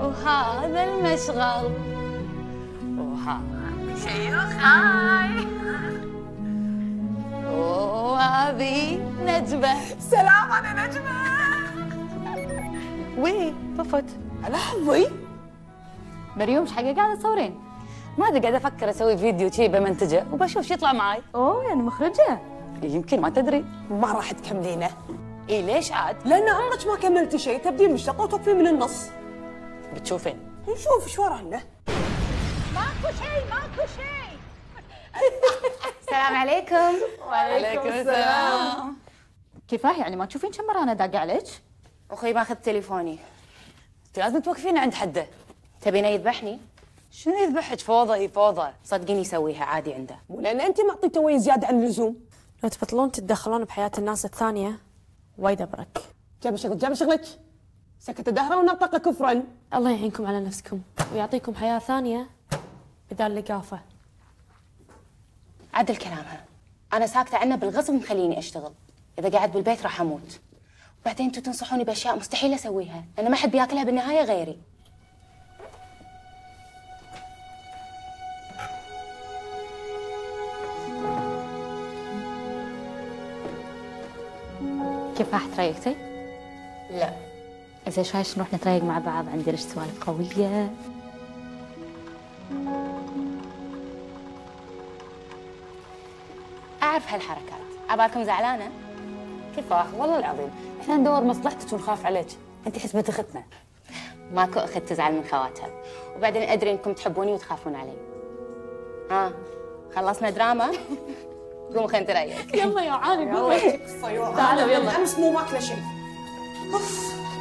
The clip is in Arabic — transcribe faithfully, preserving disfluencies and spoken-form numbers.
وهذا المشغل وهذا شيوخاي وهذه نجمة. سلام أنا نجمة. وي طفت. لحظي مريوم ايش حاجة قاعدة تصورين؟ ما ادري قاعدة افكر اسوي فيديو شي بمنتجه وبشوف شو يطلع معي. اوه يعني مخرجة؟ يمكن ما تدري. ما راح تكملينه. اي ليش عاد؟ لأن عمرك ما كملتي شيء، تبدين بالشقة وتوقفين من النص. بتشوفين؟ نشوف ايش ورانا. ماكو شيء ماكو شيء. السلام عليكم. وعليكم السلام. كيفاه يعني ما تشوفين كم مرة أنا داقة عليك؟ أخوي ماخذ تليفوني. أنت لازم توقفين عند حده. تبينه يذبحني؟ شنو يذبحك؟ فوضى هي فوضى. صدقيني يسويها عادي عنده. مو لأن أنت معطيته وين زيادة عن اللزوم. لو تبطلون تتدخلون بحياة الناس الثانية وايد أبرك. جاب شغلك جاب شغلك. سكت دهره ونطق كفرا. الله يعينكم على نفسكم ويعطيكم حياة ثانية بدال لقافة. عدل كلامها. أنا ساكتة عنه بالغصب مخليني أشتغل. إذا قعدت بالبيت راح أموت. وبعدين أنتوا تنصحوني بأشياء مستحيل أسويها، لأن ما حد بياكلها بالنهاية غيري. كيف راح تريقتي؟ لا. إذا شايش نروح نتريق مع بعض، عندي لك سوالف قوية. أعرف هالحركات. عبالكم زعلانة؟ كيفاه؟ والله العظيم احنا ندور مصلحتك ونخاف عليك. انت حسبة اختنا. ماكو أخت تزعل من خواتها. وبعدين أدري إنكم تحبوني وتخافون علي. ها خلصنا دراما؟ قوموا خلينا نتريق. يلا يا عالي قومي. تعالوا يلا. أمس مو ماكلة شيء. أوف.